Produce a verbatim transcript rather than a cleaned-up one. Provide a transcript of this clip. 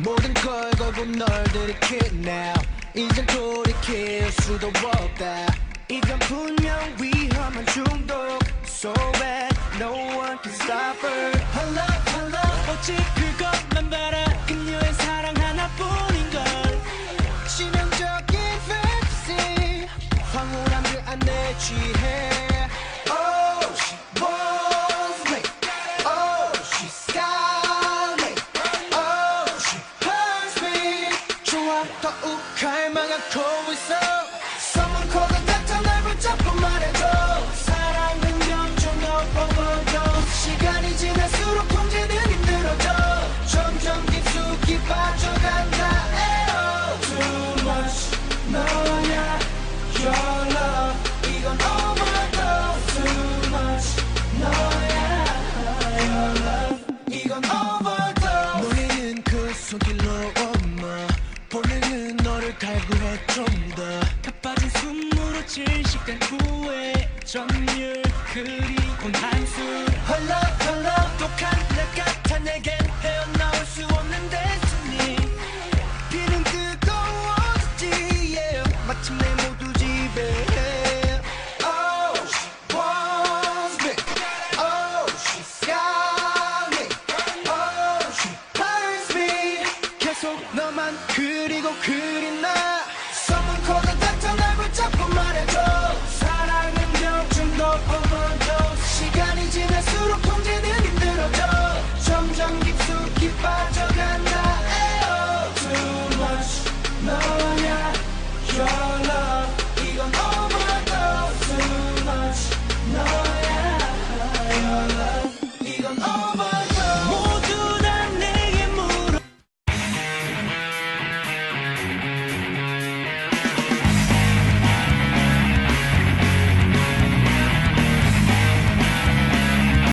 모든 걸 걸고 널 들이킬 now 이젠 돌이킬 수도 없다 이건 분명 위험한 중독 So bad no one can stop her Her love her love 오직 그것만 바라 그녀의 사랑 하나뿐인걸 치명적인 fantasy 황홀한 그 안에 취해 Oh she wants me Oh she's got me Oh she hurts me 좋아 더욱 갈망하고 있어 Someone call the doctor 날 붙잡고 말해줘 사랑은 점점 더 overdose 시간이 지날수록 통제는 힘들어져 점점 깊숙이 빠져간다 에어 Too much 너야 Your love 이건 overdose Too much 너야 Your love 이건 overdose 노래는 그 손길로 엄마 본능은 너를 갈구해 좀더 가빠진 숨으로 질식된 후회 점률 그리곤 한숨 Her love her love 독한 내 같아 내겐 헤어나올 수 없는 destiny 비는 뜨거워졌지 yeah. 마침내 모두 지배해 Oh she wants me Oh she's got me Oh she hurts me 계속 너만 그리고 그리